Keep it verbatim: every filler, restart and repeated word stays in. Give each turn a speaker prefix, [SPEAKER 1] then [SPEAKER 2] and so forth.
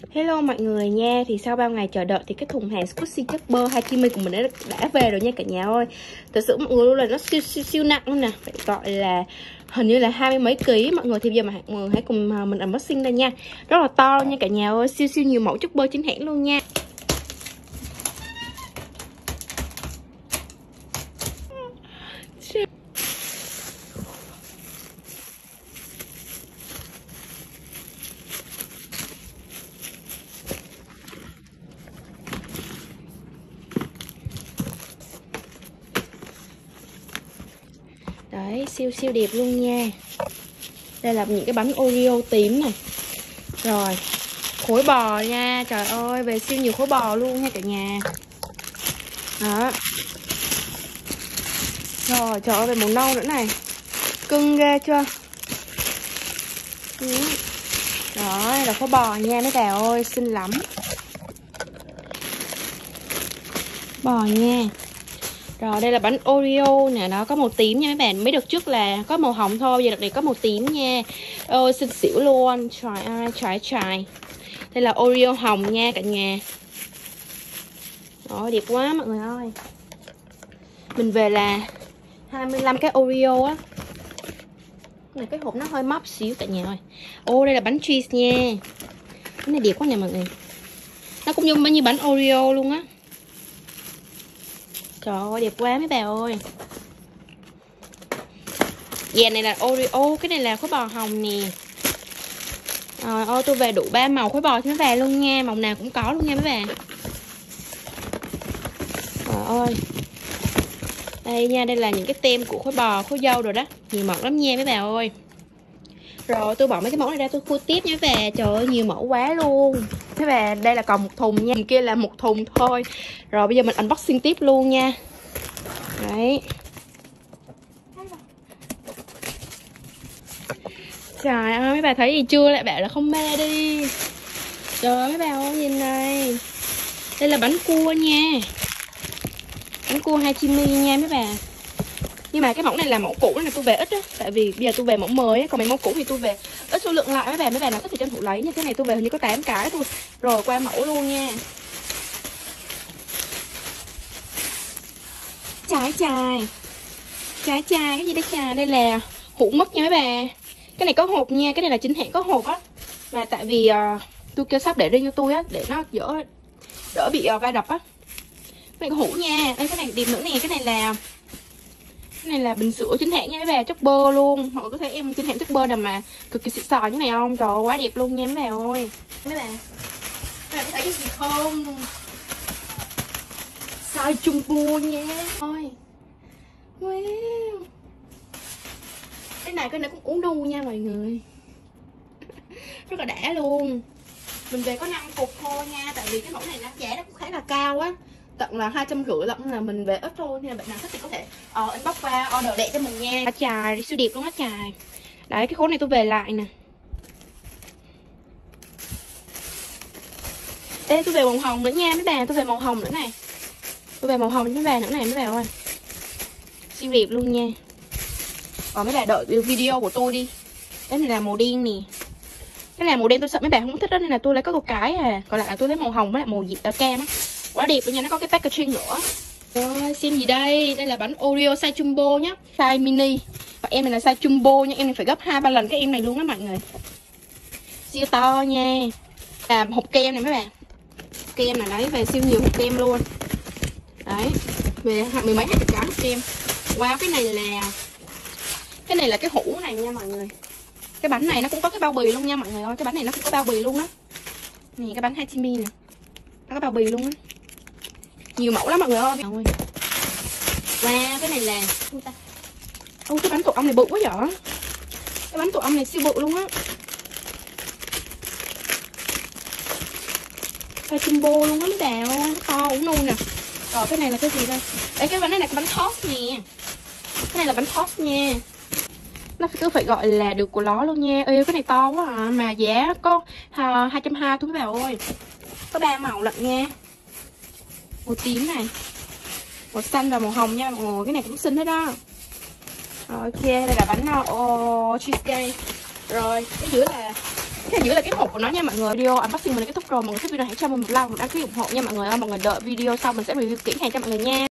[SPEAKER 1] Hello mọi người nha. Thì sau bao ngày chờ đợi thì cái thùng hàng Squishy Chopper Hachimi của mình đã, đã về rồi nha cả nhà ơi. Thật sự mọi người luôn là nó siêu siêu siêu nặng luôn nè. Phải gọi là hình như là hai mươi mấy ký mọi người. Thì bây giờ mà mọi người hãy cùng mình unboxing đây nha. Rất là to nha cả nhà ơi. Siêu siêu nhiều mẫu Chopper chính hãng luôn nha. Đấy, siêu siêu đẹp luôn nha. Đây là những cái bánh Oreo tím này. Rồi, khối bò nha. Trời ơi, về siêu nhiều khối bò luôn nha cả nhà. Đó. Rồi, trời ơi, về màu nâu nữa này. Cưng ghê chưa? Ừ. Đó, là khối bò nha mấy bà ơi, xinh lắm. Bò nha. Rồi đây là bánh Oreo nè, nó có màu tím nha mấy bạn. Mấy đợt trước là có màu hồng thôi, giờ đợt này có màu tím nha. Ôi xinh xỉu luôn. Trời ơi, trời trời. Đây là Oreo hồng nha cả nhà. Rồi đẹp quá mọi người ơi. Mình về là hai mươi lăm cái Oreo á. Này cái hộp nó hơi móc xíu cả nhà ơi. Ô đây là bánh cheese nha. Cái này đẹp quá nè mọi người. Nó cũng giống như bánh Oreo luôn á. Trời ơi đẹp quá mấy bà ơi. Dàn này là Oreo, cái này là khối bò hồng nè. Rồi ôi tôi về đủ ba màu khối bò cho mấy bà luôn nha, màu nào cũng có luôn nha mấy bà. Trời ơi. Đây nha, đây là những cái tem của khối bò, khối dâu rồi đó, nhiều mẫu lắm nha mấy bà ơi. Rồi tôi bỏ mấy cái mẫu này ra tôi khui tiếp nha mấy bà. Trời ơi nhiều mẫu quá luôn. Mấy bà đây là còn một thùng nha, kia là một thùng thôi. Rồi bây giờ mình unboxing tiếp luôn nha. Đấy. Trời ơi mấy bà thấy gì chưa, lại bảo là không mê đi. Trời ơi mấy bà ơi nhìn này. Đây là bánh cua nha. Bánh cua Hachimi nha mấy bà. Nhưng mà cái mẫu này là mẫu cũ này tôi về ít á. Tại vì bây giờ tôi về mẫu mới á. Còn mấy mẫu cũ thì tôi về ít số lượng lại mấy bà. Mấy bà nào thích thì tranh thủ lấy nha. Cái này tôi về hình như có tám cái thôi. Rồi qua mẫu luôn nha. Trái chài. Trái chài cái gì đấy chài. Đây là hũ mứt nha mấy bà. Cái này có hộp nha. Cái này là chính hãng có hộp á. Mà tại vì uh, tôi kêu sắp để riêng cho tôi á. Để nó đỡ, đỡ bị uh, va đập á. Cái này có hũ nha. Đây cái này điểm nữa nè. Cái này là Cái này là bình sữa chính hãng nha mấy bà, Chopper luôn. Mọi người có thể em chính hãng Chopper nào mà cực kỳ xịn sò như này không? Trời ơi, quá đẹp luôn nha mấy bà ơi. Mấy bà, mấy bà có thấy cái gì không? Size Jumbo nha. Ôi. Wow. Cái này cái này cũng uống đu nha mọi người. Rất là đã luôn. Mình về có năm cục thôi nha. Tại vì cái mẫu này nó giá nó cũng khá là cao á. Tận là hai trăm rưỡi lận, là mình về ít thôi. Nên là bạn nào thích thì có thể uh, inbox qua order đẹp cho mình nha. Chài siêu đẹp luôn á chài. Đấy cái khối này tôi về lại nè. Ê tôi về màu hồng nữa nha mấy bà. Tôi về màu hồng nữa này. Tôi về màu hồng với mấy bà nữa này mấy bà ơi. Siêu đẹp luôn nha. Còn mấy bà đợi video của tôi đi. Cái này là màu đen nè. Cái này màu đen tôi sợ mấy bà không thích đó. Nên là tôi lấy có một cái à. Còn lại là tôi lấy màu hồng với lại màu cam á. Quá đẹp luôn nha, nó có cái packaging nữa. Rồi, xem gì đây? Đây là bánh Oreo size jumbo nhá, size mini. Và em này là size jumbo nha, em này phải gấp hai ba lần cái em này luôn đó mọi người. Siêu to nha. À hộp kem này mấy bạn. Kem này đấy, về siêu nhiều hộp kem luôn. Đấy, về mười mấy hai chục cái hộp kem. Wow, cái này là Cái này là cái hũ này nha mọi người. Cái bánh này nó cũng có cái bao bì luôn nha mọi người ơi. Cái bánh này nó cũng có bao bì luôn đó. Nè cái bánh Hachimi nè. Nó có bao bì luôn á. Nhiều mẫu lắm mọi người ơi. Wow, cái này là Ôi cái bánh tổ ong này bự quá vậy. Cái bánh tổ ong này siêu bự luôn á. Cái jumbo luôn á mấy bà ơi. To cũng luôn nè. Rồi cái này là cái gì đây? Đấy cái bánh này là cái bánh toast nè. Cái này là bánh toast nha. Nó cứ phải gọi là được của nó luôn nha. Ê cái này to quá à. Mà giá có hai trăm hai mươi thôi mấy bà ơi. Có ba màu lận nha. Màu tím này, màu xanh và màu hồng nha mọi người. Cái này cũng xinh hết đó. Rồi ok, đây là bánh oh, cheesecake. Rồi cái dưới là Cái dưới là cái hộp của nó nha mọi người. Video unboxing mình đã kết thúc rồi. Mọi người thích video hãy cho mình một like, một đăng ký ủng hộ nha mọi người ơi. Mọi người đợi video sau mình sẽ review kỹ hàng cho mọi người nha.